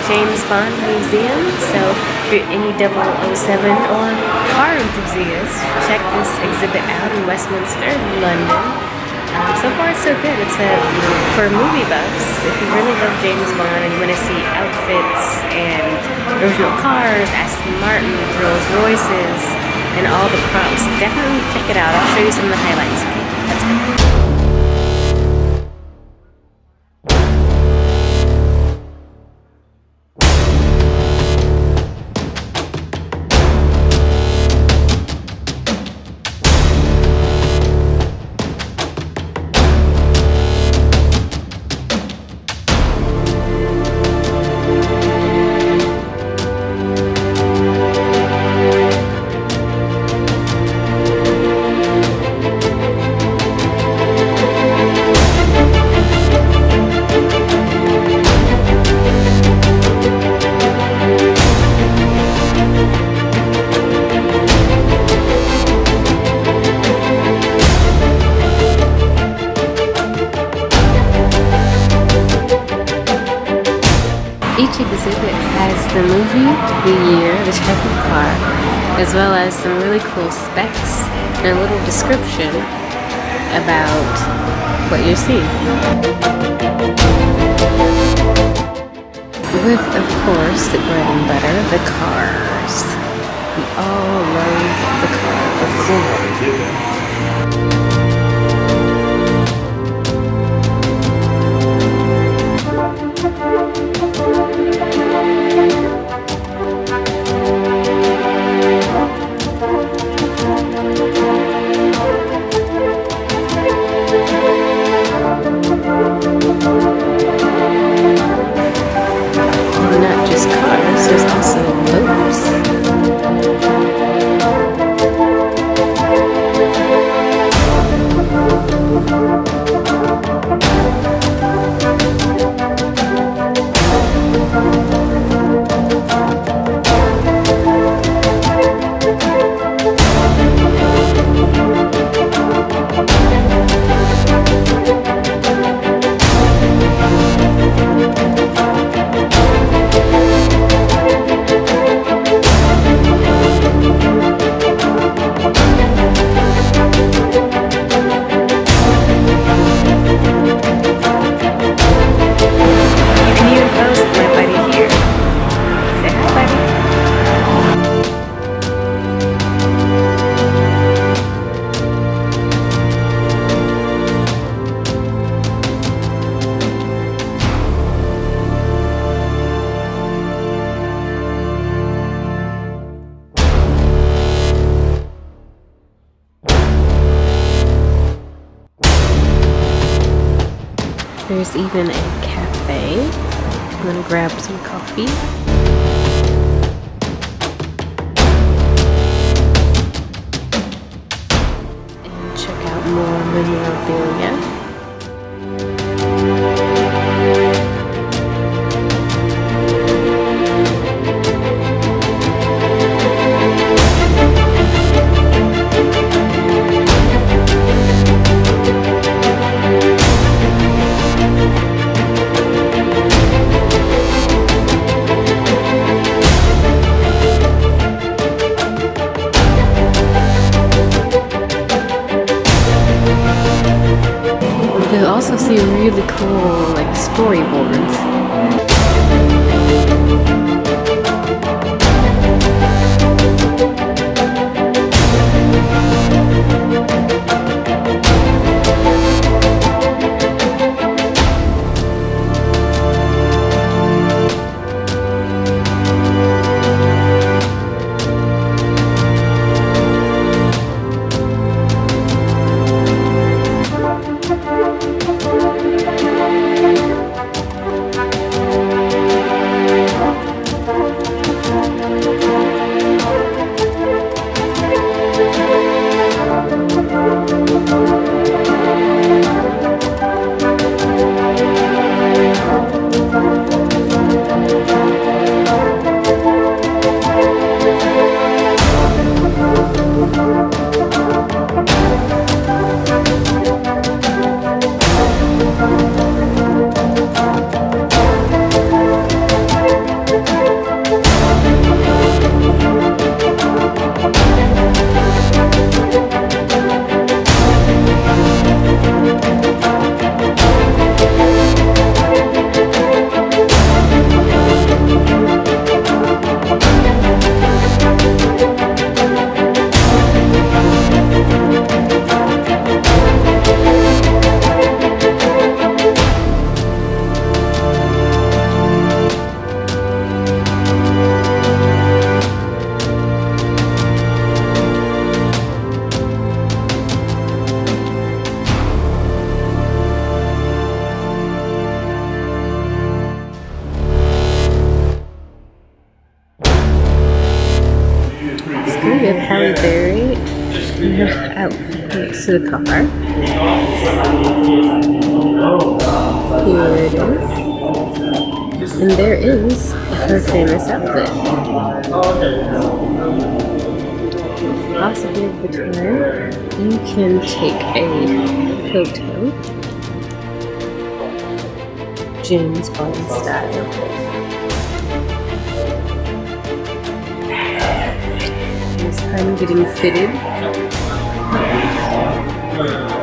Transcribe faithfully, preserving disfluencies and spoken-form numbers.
James Bond Museum, so if you're any double oh seven or car enthusiast, check this exhibit out in Westminster, London. Um, so far it's so good. It's a, for movie buffs, if you really love James Bond and you want to see outfits and original cars, Aston Martins, Rolls Royces, and all the props, definitely check it out. I'll show you some of the highlights. Okay, let's go. Each exhibit has the movie, the year, the type of car, as well as some really cool specs and a little description about what you're seeing. With, of course, the bread and butter, the cars. We all love the cars. There's even a cafe. I'm gonna grab some coffee. And check out more memorabilia. You'll also see really cool like storyboards. to the car. Here it is. And there is her famous outfit. Possibly of the time, you can take a photo. James Bond style. This time getting fitted.